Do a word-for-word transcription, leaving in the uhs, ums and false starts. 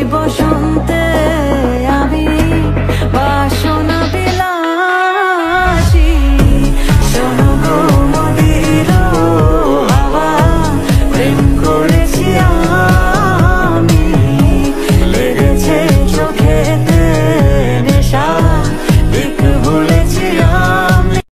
বসন্তে আমি বাসনা বিলাসী। শোনো গো মদির হাওয়া, প্রেম করেছি আমি, লেগেছে